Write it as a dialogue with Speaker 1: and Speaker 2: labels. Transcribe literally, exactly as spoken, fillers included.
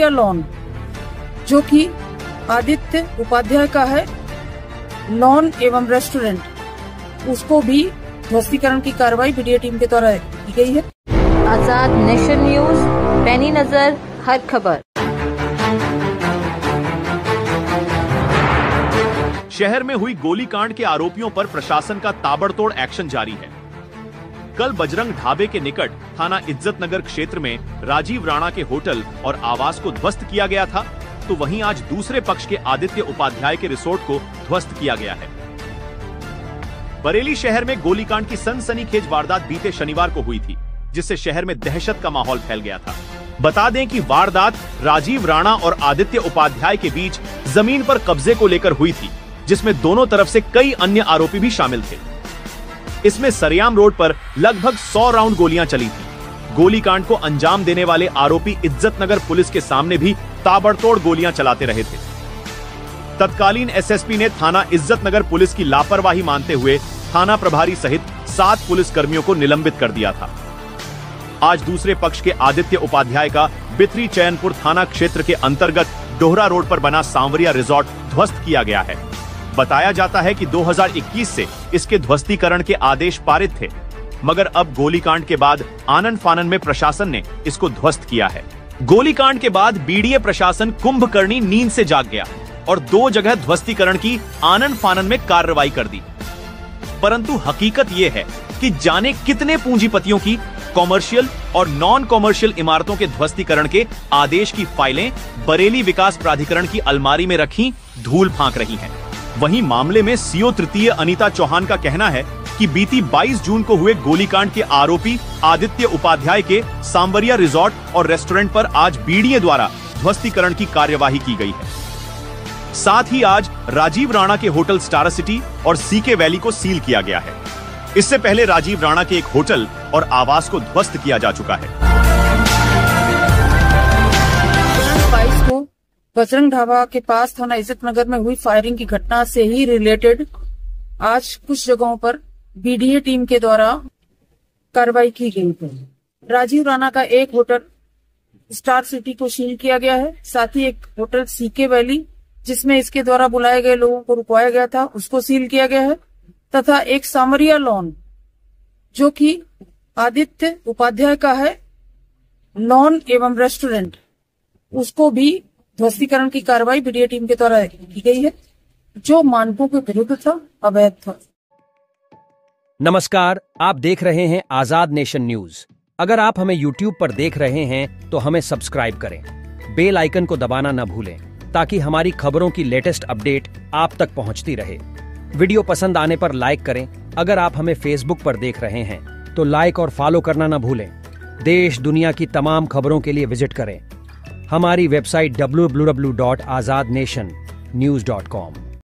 Speaker 1: सामरिया lawn जो कि आदित्य उपाध्याय का है, लॉन एवं रेस्टोरेंट, उसको भी ध्वस्तीकरण की कार्रवाई बीडीए टीम के द्वारा की गई है।
Speaker 2: आजाद नेशन न्यूज, पैनी नजर हर खबर।
Speaker 3: शहर में हुई गोलीकांड के आरोपियों पर प्रशासन का ताबड़तोड़ एक्शन जारी है। कल बजरंग ढाबे के निकट थाना इज्जत नगर क्षेत्र में राजीव राणा के होटल और आवास को ध्वस्त किया गया था, तो वहीं आज दूसरे पक्ष के आदित्य उपाध्याय के रिसोर्ट को ध्वस्त किया गया है। बरेली शहर में गोलीकांड की सनसनीखेज वारदात बीते शनिवार को हुई थी, जिससे शहर में दहशत का माहौल फैल गया था। बता दें कि वारदात राजीव राणा और आदित्य उपाध्याय के बीच जमीन पर कब्जे को लेकर हुई थी, जिसमें दोनों तरफ से कई अन्य आरोपी भी शामिल थे। इसमें सरियाम रोड पर लगभग सौ राउंड गोलियां चली थी। गोलीकांड को अंजाम देने वाले आरोपी इज्जत नगर पुलिस के सामने भी ताबड़तोड़ गोलियां चलाते रहे थे। तत्कालीन एसएसपी ने थाना इज्जत नगर पुलिस की लापरवाही मानते हुए थाना प्रभारी सहित सात पुलिस कर्मियों को निलंबित कर दिया था। आज दूसरे पक्ष के आदित्य उपाध्याय का बिथरी चैनपुर थाना क्षेत्र के अंतर्गत डोहरा रोड पर बना सांवरिया रिजॉर्ट ध्वस्त किया गया है। बताया जाता है कि दो हज़ार इक्कीस से इसके ध्वस्तीकरण के आदेश पारित थे, मगर अब गोलीकांड के बाद आनन फानन में प्रशासन ने इसको ध्वस्त किया है। गोलीकांड के बाद बीडीए प्रशासन कुंभकर्णी नींद से जाग गया और दो जगह ध्वस्तीकरण की आनन फानन में कार्रवाई कर दी। परंतु हकीकत यह है कि जाने कितने पूंजीपतियों की कॉमर्शियल और नॉन कॉमर्शियल इमारतों के ध्वस्तीकरण के आदेश की फाइलें बरेली विकास प्राधिकरण की अलमारी में रखी धूल फांक रही हैं। वहीं मामले में सीओ तृतीय अनीता चौहान का कहना है कि बीती बाईस जून को हुए गोलीकांड के आरोपी आदित्य उपाध्याय के सांवरिया रिजॉर्ट और रेस्टोरेंट पर आज बीडीए द्वारा ध्वस्तीकरण की कार्यवाही की गई है। साथ ही आज राजीव राणा के होटल स्टार सिटी और सीके वैली को सील किया गया है। इससे पहले राजीव राणा के एक होटल और आवास को ध्वस्त किया जा चुका है।
Speaker 1: बाईस को बजरंग ढाबा के पास थाना इज्जत नगर में हुई फायरिंग की घटना से ही रिलेटेड आज कुछ जगहों पर बीडीए टीम के द्वारा कार्रवाई की गई है। राजीव राणा का एक होटल स्टार सिटी को सील किया गया है, साथ ही एक होटल सीके वैली जिसमें इसके द्वारा बुलाए गए लोगों को रुकवाया गया था उसको सील किया गया है, तथा एक सामरिया लॉन जो कि आदित्य उपाध्याय का है, लॉन एवं रेस्टोरेंट, उसको भी ध्वस्तीकरण की कार्रवाई बीडीए टीम के द्वारा की गई है, जो मानकों के विरुद्ध था, अवैध था।
Speaker 4: नमस्कार, आप देख रहे हैं आजाद नेशन न्यूज। अगर आप हमें यूट्यूब पर देख रहे हैं तो हमें सब्सक्राइब करें, बेल आइकन को दबाना न भूलें ताकि हमारी खबरों की लेटेस्ट अपडेट आप तक पहुंचती रहे। वीडियो पसंद आने पर लाइक करें। अगर आप हमें फेसबुक पर देख रहे हैं तो लाइक और फॉलो करना न भूलें। देश दुनिया की तमाम खबरों के लिए विजिट करें हमारी website W W W dot Azad nation news dot com.